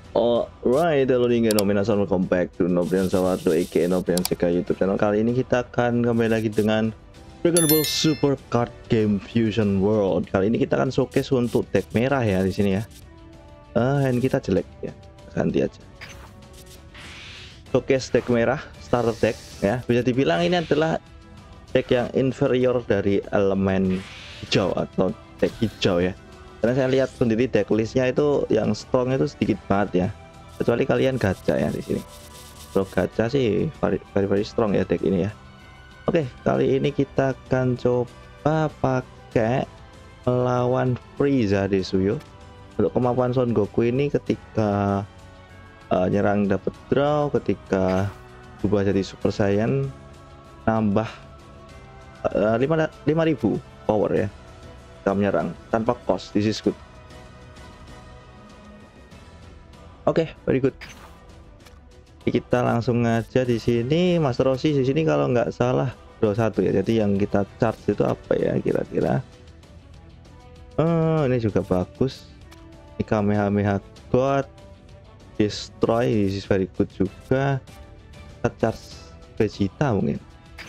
Alright, halo nih minasan, welcome back to Nobrian Sawardo aka Nobrian Sekai YouTube channel. Kali ini kita akan kembali lagi dengan Dragon Ball Super Card Game Fusion World. Kali ini kita akan showcase untuk deck merah ya di sini ya. Hand kita jelek ya, ganti aja. Showcase deck merah, starter deck ya. Bisa dibilang ini adalah deck yang inferior dari elemen hijau atau deck hijau ya. Karena saya lihat sendiri decklistnya itu yang strong itu sedikit banget ya, kecuali kalian gacha ya di sini. Kalau gacha sih very strong ya deck ini ya. Oke, kali ini kita akan coba pakai melawan Frieza Desuyo. Untuk kemampuan Son Goku ini ketika nyerang dapat draw, ketika berubah jadi Super Saiyan nambah 5.000 power ya. Kita menyerang tanpa cost. This is good. Oke, very good. Jadi kita langsung aja di sini. Master Roshi di sini kalau nggak salah draw 1 ya. Jadi yang kita charge itu apa ya kira-kira? Ini juga bagus. Ini Kamehameha God, Destroy, this is very good juga. Kita charge Vegeta mungkin.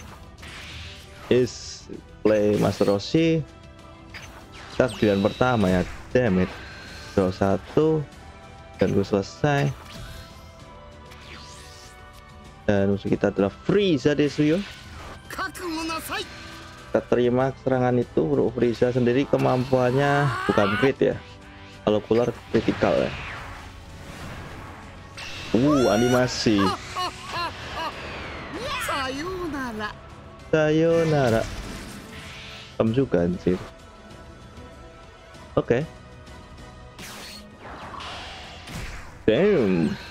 Is play Master Roshi. Pilihan pertama ya, damn it. Draw 1 dan gue selesai. Dan musuh kita adalah Frieza Desuyo. Kita terima serangan itu. Bro, Frieza sendiri kemampuannya bukan crit ya, kalau keluar critical ya. Animasi sayonara juga anjir. Oke. Damn.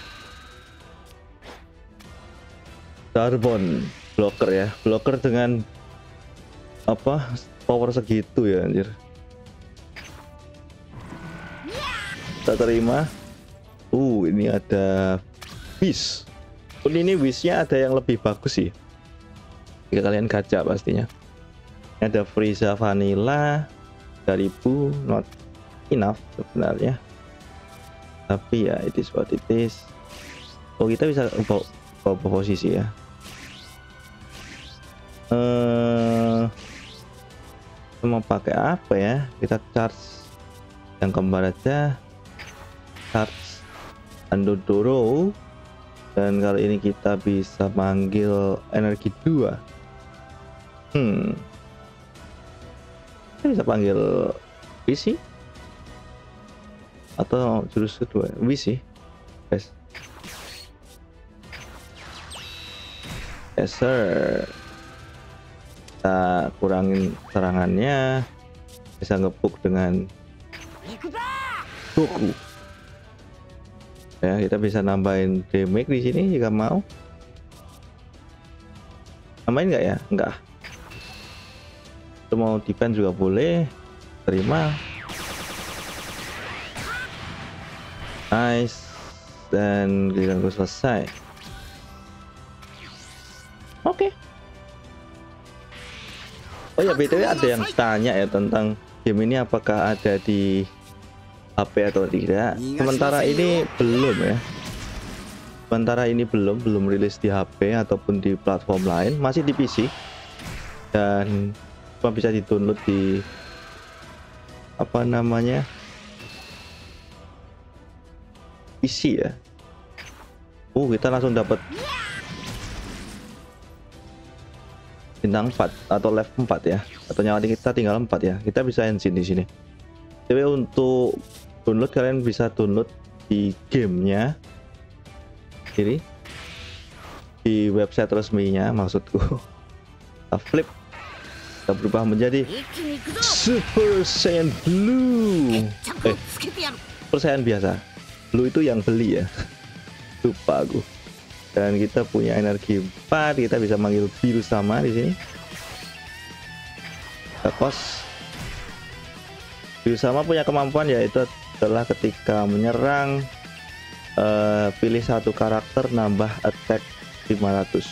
Carbon blocker ya, blocker dengan apa power segitu ya anjir. Kita terima. Ini ada wish. Ini wishnya ada yang lebih bagus sih jika kalian gacha pastinya. Ini ada Frieza Vanilla 3000, not enough sebenarnya, tapi ya it is what it is. Kita bisa bawa posisi ya. Mau pakai apa ya? Kita charge yang kembar aja, charge Andodoro, dan kali ini kita bisa manggil energi 2. Kita bisa panggil Visi atau jurus kedua Visi, guys. Yes sir. Kita kurangin serangannya, bisa ngepuk dengan Goku ya. Kita bisa nambahin damage di sini jika mau. Nambahin nggak ya? Enggak. Itu mau defense juga boleh. Terima. Nice. Dan giliran gue selesai. Oke. Oh ya, BTW ada yang tanya ya tentang game ini apakah ada di HP atau tidak. Sementara ini belum ya. Sementara ini belum rilis di HP ataupun di platform lain, masih di PC. Dan cuma bisa di-download di apa namanya, PC ya. Kita langsung dapat bintang 4 atau level 4 ya, atau nyawa kita tinggal 4 ya. Kita bisa engine di sini. Jadi untuk download kalian bisa download di gamenya jadi di website resminya, maksudku. Kita flip, kita berubah menjadi Super Saiyan Blue. Super Saiyan biasa, Blue itu yang beli ya. Lupa aku. Dan kita punya energi 4, kita bisa manggil biru sama di sini. Kita kos. Biru sama punya kemampuan yaitu adalah ketika menyerang pilih satu karakter nambah attack 5000.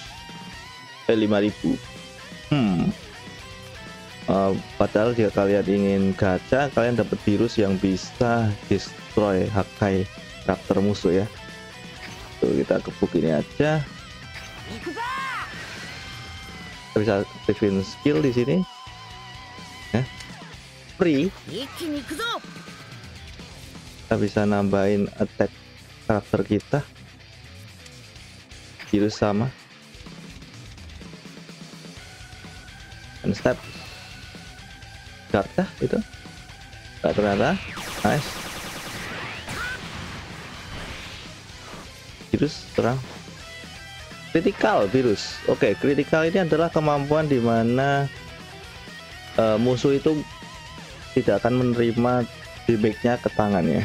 Padahal jika kalian ingin gacha, kalian dapat virus yang bisa destroy Hakai karakter musuh ya. Tuh, kita gebuk ini aja. Kita bisa aktifin skill di sini. Ya. Free. Kita bisa nambahin attack karakter kita. Virus sama. And step. Karta itu. Gak ternyata. Nice. Virus serang. Critical virus. Oke, critical ini adalah kemampuan di mana musuh itu tidak akan menerima damage-nya ke tangan ya.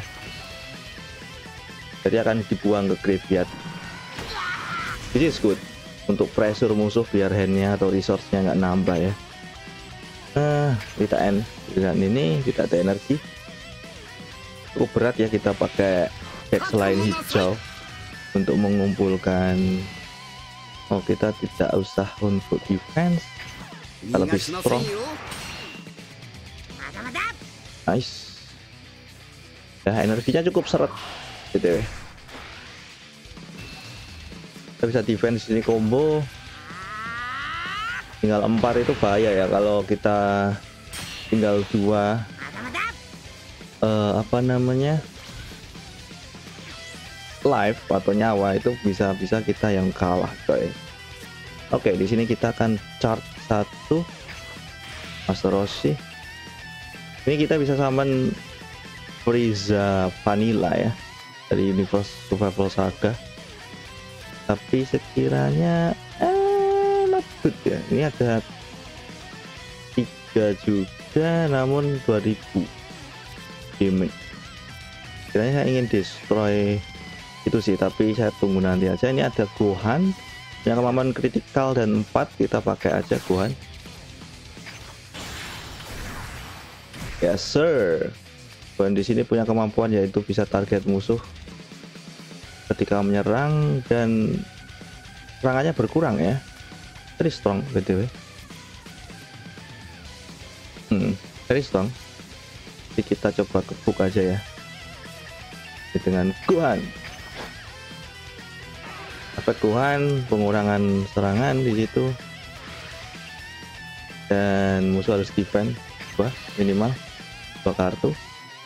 Jadi akan dibuang ke graveyard. This is good untuk pressure musuh biar handnya atau resource-nya nggak nambah ya. Kita end dengan ini, kita ada energi. Cukup berat ya kita pakai deck selain hijau untuk mengumpulkan. Oh, kita tidak usah untuk defense, kita lebih strong. Nice. Ya, energinya cukup seret gitu ya. Kita bisa defense ini combo. Tinggal 4 itu bahaya ya kalau kita tinggal 2 apa namanya life atau nyawa itu bisa kita yang kalah coy. Oke, di sini kita akan charge 1 Master Roshi. Ini kita bisa summon Frieza Vanilla ya dari Universe Survival Saga. Tapi sekiranya not good ya. Ini ada 3 juga namun 2000 damage. Kiranya saya ingin destroy itu sih, tapi saya tunggu nanti aja. Ini ada Gohan yang kemampuan kritikal dan 4, kita pakai aja Gohan. Yes sir. Gohan di sini punya kemampuan yaitu bisa target musuh ketika menyerang dan serangannya berkurang ya. Very strong btw. Very strong. Jadi kita coba gebuk aja ya dengan Gohan. Efek Gohan, pengurangan serangan di situ, dan musuh harus defend minimal 2 kartu.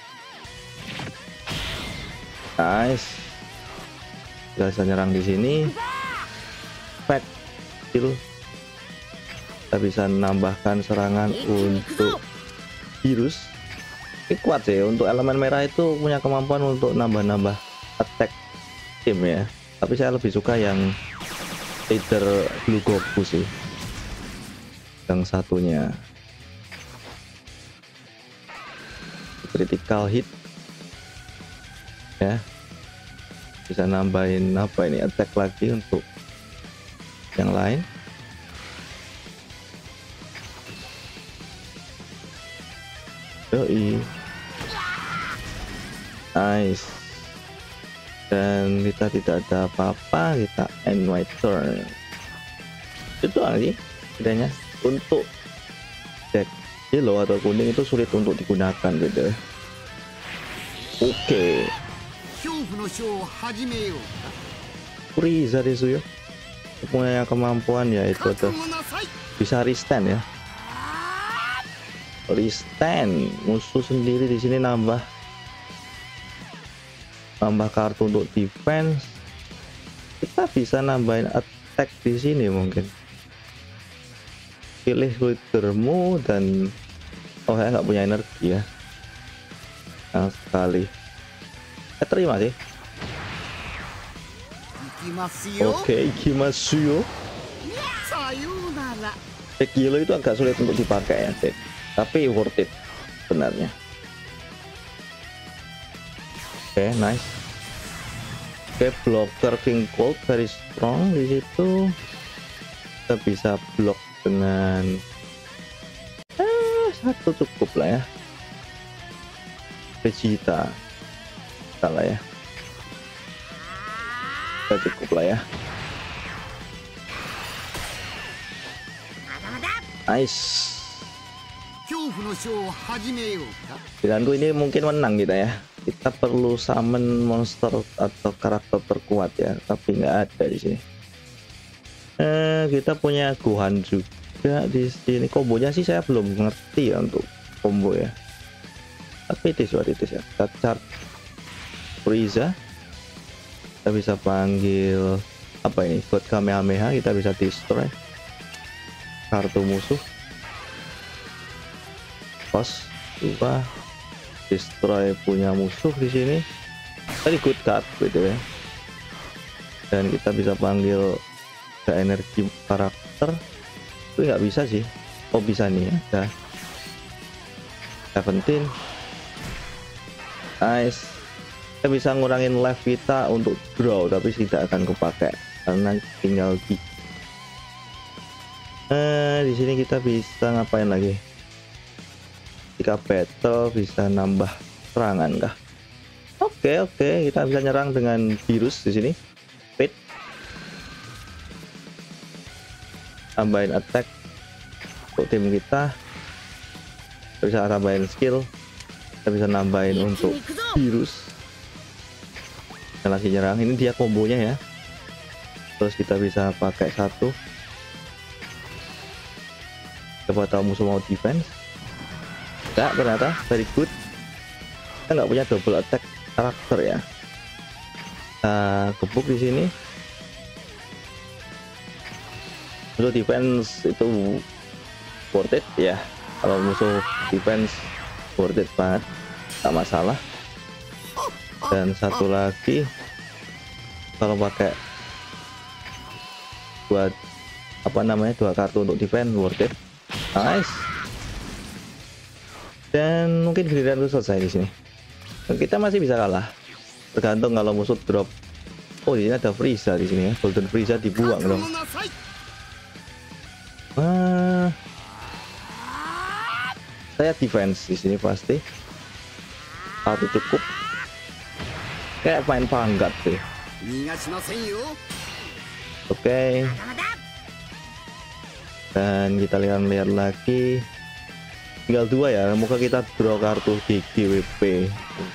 Nice. Kita bisa nyerang di sini. Efek skill. Kita bisa menambahkan serangan untuk virus. Ini kuat sih, untuk elemen merah itu punya kemampuan untuk nambah-nambah attack tim ya. Tapi saya lebih suka yang Leader Blue Goku sih, yang satunya critical hit ya, bisa nambahin apa ini attack lagi untuk yang lain. Yoi. Nice. Dan kita tidak ada apa-apa, kita end my turn. Itu sih bedanya. Untuk deck yellow atau kuning itu sulit untuk digunakan gitu. Oke. Frieza Desu ya, punya kemampuan yaitu tuh bisa restand ya. Restand musuh sendiri di sini nambah kartu untuk defense. Kita bisa nambahin attack di sini mungkin. Pilih leadermu dan saya nggak punya energi ya. Nah, sekali. Saya terima sih. Oke, ikimasu yo. Deck yellow itu agak sulit untuk dipakai ya, tapi worth it sebenarnya. Oke, nice. Oke, blocker King Cold very strong di situ. Kita bisa block dengan satu cukup lah ya. Vegeta salah ya. Kita cukup lah ya. Nice. Pilihanku ini mungkin menang kita ya. kita perlu summon monster atau karakter terkuat ya, tapi nggak ada di sini. Kita punya Gohan juga di sini. Kombonya sih saya belum ngerti ya untuk combo ya, tapi itu ya. Kita charge Frieza, kita bisa panggil apa ini, buat Kamehameha, kita bisa destroy kartu musuh. Pos coba destroy punya musuh di sini. Tadi good card gitu ya. Dan kita bisa panggil ke energi karakter. Tapi nggak bisa sih. Oh bisa nih ya. 17. Nice. Kita bisa ngurangin life kita untuk draw, tapi tidak akan kepakai karena tinggal di sini kita bisa ngapain lagi? Jika battle bisa nambah serangan kah? Oke, kita bisa nyerang dengan virus di sini. Speed. Tambahin attack untuk tim kita. Kita bisa tambahin skill. Kita bisa nambahin untuk virus. Kita lagi nyerang. Ini dia kombonya ya. Terus kita bisa pakai satu. Coba tahu musuh mau defense. Enggak, ternyata very good. Kita nggak punya double attack karakter ya. Kita gebuk di sini. Musuh defense itu worth it ya. Kalau musuh defense worth it banget, tak masalah. Dan satu lagi, kalau pakai buat dua kartu untuk defense worth it. Nice. Dan mungkin giliran itu selesai di sini. Kita masih bisa kalah, tergantung kalau musuh drop. Oh, ini ada Frieza di sini ya. Golden Frieza dibuang dong. Saya defense di sini pasti. Satu cukup. Kayak main panggat sih. Oke. Dan kita lihat lagi. Tinggal dua ya, semoga kita draw kartu GGWP.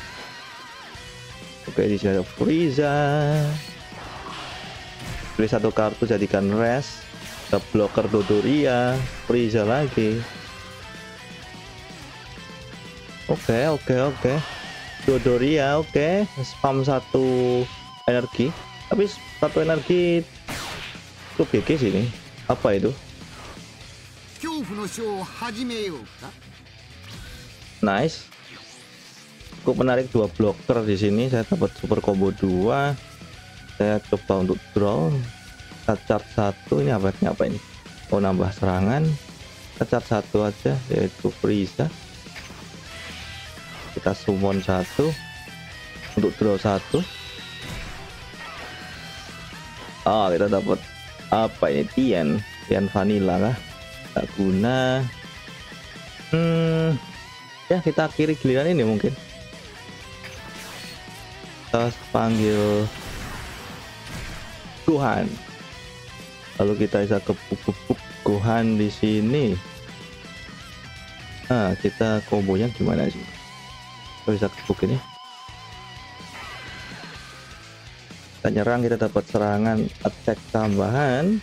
Oke, di sini ada Frieza. Beli satu kartu jadikan rest. Ada blocker Dodoria, Frieza lagi. Oke. Dodoria, oke. Spam satu energi. Tapi satu energi itu GG sini. Apa itu? Nice. Cukup menarik, dua blocker di sini. Saya dapat super combo 2. Saya coba untuk draw. Kita charge satu. Ini apa ini? Oh, nambah serangan. Kita charge satu aja, yaitu Frieza. Kita summon satu untuk draw satu. Oh, kita dapat apa ini? Tian vanilla kah? Tak guna. Ya, kita akhiri giliran ini mungkin. Kita panggil Gohan. Lalu kita bisa gebuk Gohan di sini. Nah, kita kombonya gimana sih? Kita bisa gebuk ini. Kita nyerang, kita dapat serangan attack tambahan.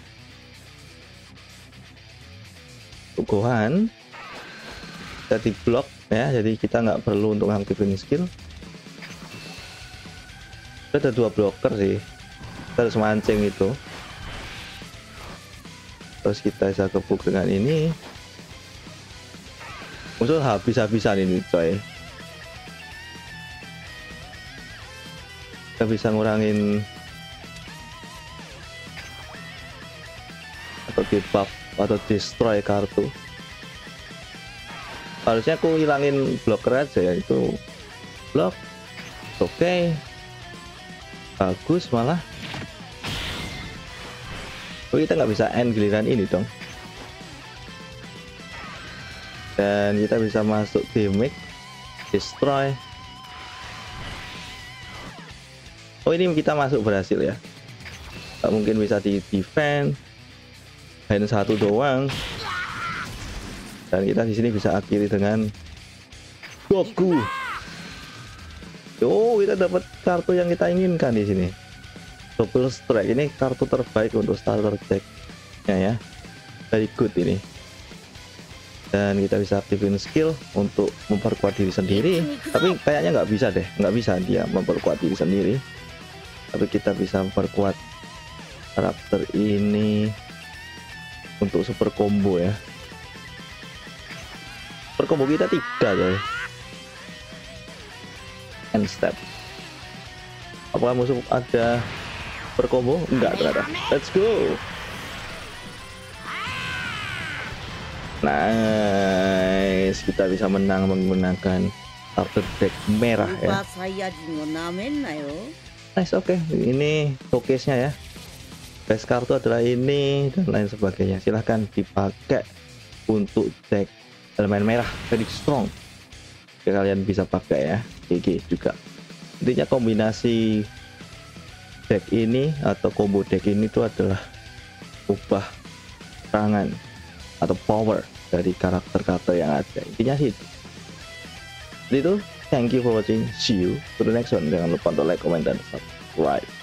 Gohan jadi blok ya, jadi kita nggak perlu untuk ngaktifin skill. Ada dua blocker sih, kita harus mancing itu. Terus kita bisa gebuk dengan ini. Musuh habis-habisan ini coy. Kita bisa ngurangin atau debuff atau destroy kartu. Harusnya aku hilangin blocker aja ya, itu blok. Oke. Bagus malah. Oh, kita nggak bisa end giliran ini dong. Dan kita bisa masuk gimmick destroy. Oh, ini kita masuk berhasil ya. Nggak mungkin bisa di defend. Hanya satu doang. Dan kita di sini bisa akhiri dengan Goku. Oh, kita dapat kartu yang kita inginkan di sini. Double strike ini kartu terbaik untuk starter deck-nya ya. Very good ini. Dan kita bisa aktifin skill untuk memperkuat diri sendiri. Tapi kayaknya nggak bisa deh, nggak bisa dia memperkuat diri sendiri. Tapi kita bisa memperkuat karakter ini untuk super combo ya. Super combo kita 3 coy. End step. Apakah musuh ada super combo? Enggak ternyata. Let's go. Nice, kita bisa menang menggunakan starter deck merah ya. Nice, oke. Ini showcase-nya ya. Base kartu adalah ini dan lain sebagainya. Silahkan dipakai untuk deck elemen merah very strong. Ya, kalian bisa pakai ya. GG juga. Intinya kombinasi deck ini atau combo deck ini itu adalah ubah serangan atau power dari karakter-karakter yang ada. Intinya sih itu. Thank you for watching. See you to the next one. Jangan lupa untuk like, comment, dan subscribe.